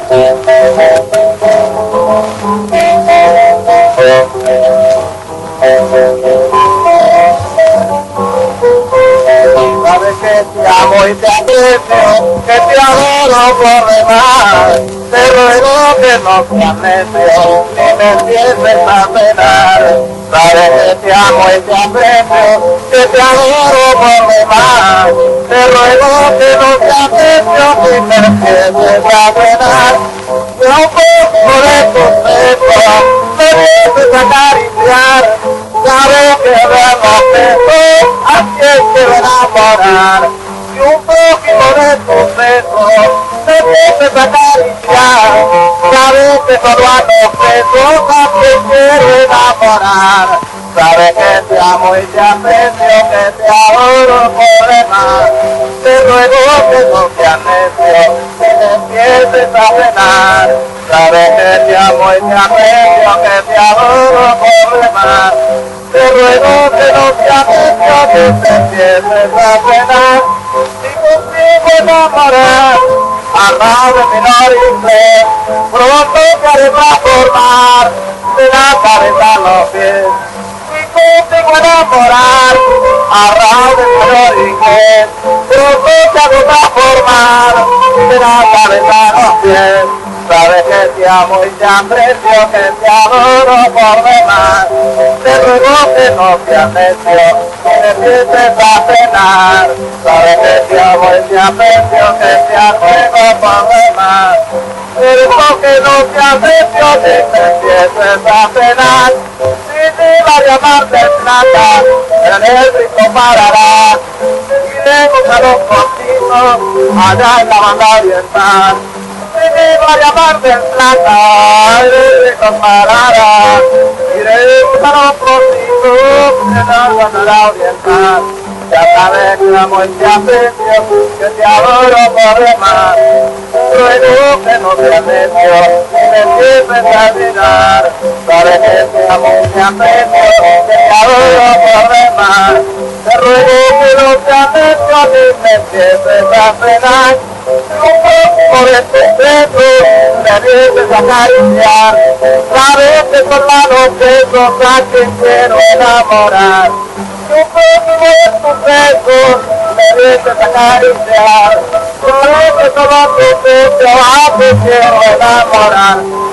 Sabes que te amo y te aprecio, que te adoro por demás. Te ruego que no seas necio, ni me empieces a penar. Sabes que te amo y te aprecio, que te adoro por demás. Te ruego que no seas necio, ni me empieces a penar. Yo un poco de tus besos, me empieces a acariciar. Sabes que vemos besos, así es que me enamorar. Y un poquito de tus besos, me empieces a acariciar. Sabes que solo a los besos, así quiero enamorar. Sabes que te amo y te aprecio, que te adoro por demás. Te ruego que no seas necio, que me empieces a penar. Sabes que te amo y te aprecio, que te adoro por demás. Te ruego que no seas necio, que te empieces a penar. Si contigo enamorar, al lado de mi nariz, pronto te haré transformar de la cabeza a los pies. Contigo enamorar, arrao de color inglés, pronto te hago transformar de la cabeza a los pies. Sabes que te amo y te aprecio, que te adoro por demás. Te ruego que no seas necio, que me empieces a penar. Sabes que te amo y te aprecio, que te adoro por demás. Te ruego que no seas necio, que me empieces a penar. Va a llamar de plata, en el rico parará. Iremos a los cortitos, allá en la banda oriental. Va a llamar de plata, en el rico parará. Iremos a los cortitos, en la banda oriental. Ya sabes que amo y te aprecio, que te adoro por demás. Ruego que no seas necio, que me empieces a mirar. Sabes que te amo y te aprecio, que te adoro por demás. Te ruego que no seas necio, que me empieces a penar. Por este beso me empieces a acariciar. Sabes que por la noche sos a quien quiero enamorar. Un poco de tus besos me empieces a acariciar. Sabes que solo tus besos a quien quiero enamorar.